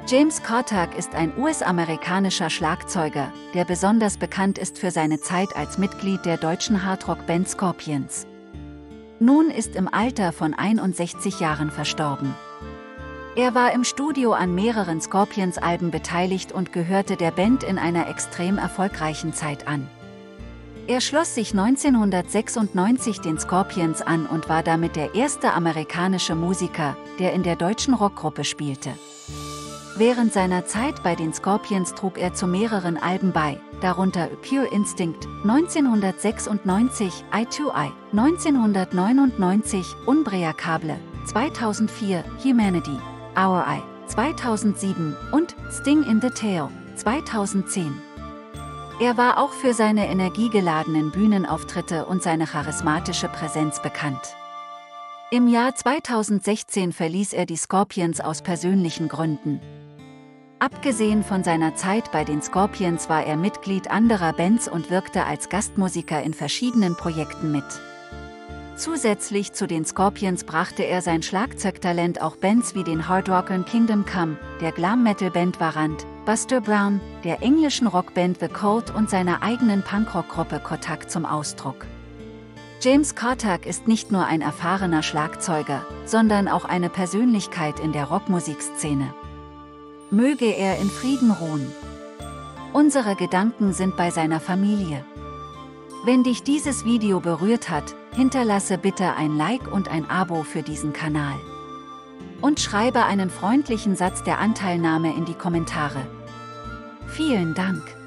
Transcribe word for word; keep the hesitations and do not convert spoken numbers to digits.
James Cotturk ist ein U S-amerikanischer Schlagzeuger, der besonders bekannt ist für seine Zeit als Mitglied der deutschen Hardrock-Band Scorpions. Nun ist im Alter von einundsechzig Jahren verstorben. Er war im Studio an mehreren Scorpions-Alben beteiligt und gehörte der Band in einer extrem erfolgreichen Zeit an. Er schloss sich neunzehnhundertsechsundneunzig den Scorpions an und war damit der erste amerikanische Musiker, der in der deutschen Rockgruppe spielte. Während seiner Zeit bei den Scorpions trug er zu mehreren Alben bei, darunter Pure Instinct neunzehnhundertsechsundneunzig, Eye to Eye neunzehnhundertneunundneunzig, Unbreakable zweitausendvier, Humanity, Our Eye zweitausendsieben und Sting in the Tail zweitausendzehn. Er war auch für seine energiegeladenen Bühnenauftritte und seine charismatische Präsenz bekannt. Im Jahr zweitausendsechzehn verließ er die Scorpions aus persönlichen Gründen. Abgesehen von seiner Zeit bei den Scorpions war er Mitglied anderer Bands und wirkte als Gastmusiker in verschiedenen Projekten mit. Zusätzlich zu den Scorpions brachte er sein Schlagzeugtalent auch Bands wie den Hardrockern Kingdom Come, der Glam-Metal-Band Warrant, Buster Brown, der englischen Rockband The Cult und seiner eigenen Punkrock-Gruppe Kotak zum Ausdruck. James Cotturk ist nicht nur ein erfahrener Schlagzeuger, sondern auch eine Persönlichkeit in der Rockmusikszene. Möge er in Frieden ruhen. Unsere Gedanken sind bei seiner Familie. Wenn dich dieses Video berührt hat, hinterlasse bitte ein Like und ein Abo für diesen Kanal. Und schreibe einen freundlichen Satz der Anteilnahme in die Kommentare. Vielen Dank.